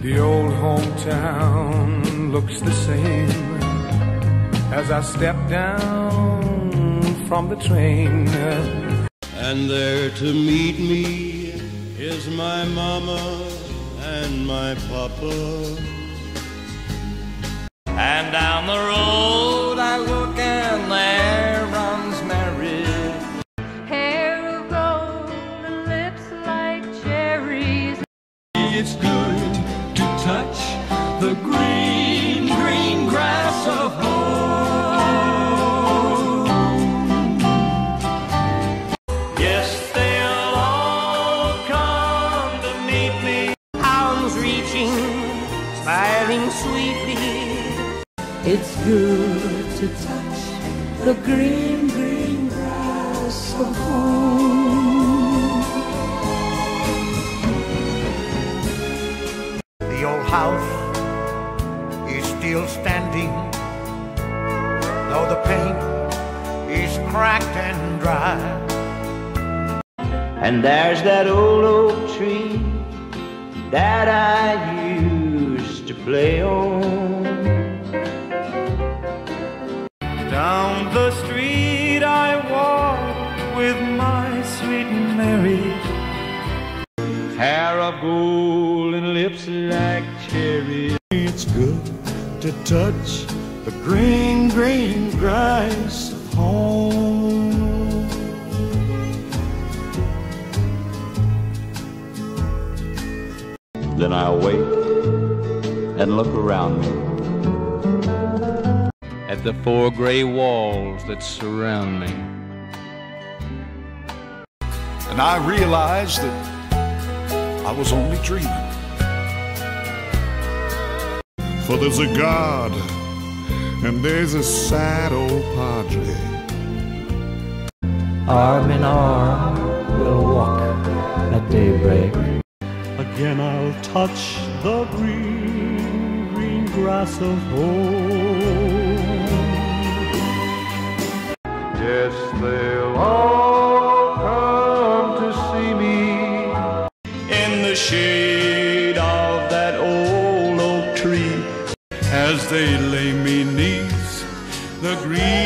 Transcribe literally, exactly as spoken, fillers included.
The old hometown looks the same as I step down from the train. And there to meet me is my mama and my papa. And down the road I look and there runs Mary. Hair of gold and lips like cherries. It's good to touch the green, green grass of home. Yes, they'll all come to meet me. Arms reaching, smiling sweetly. It's good to touch the green, green grass of home. The old house is still standing, though the paint is cracked and dry. And there's that old oak tree that I used to play on. Down the street I walk with my sweet Mary. Hair of gold and lips like cherries. It's good to touch the green, green grass of home. Then I'll wait and look around me at the four gray walls that surround me. And I realized that I was only dreaming. For there's a God and there's a sad old padre. Arm in arm we'll walk at daybreak. Again I'll touch the green, green grass of home. Yes, they'll all come to see me In the shade of that old oak tree, as they lay me 'neath the green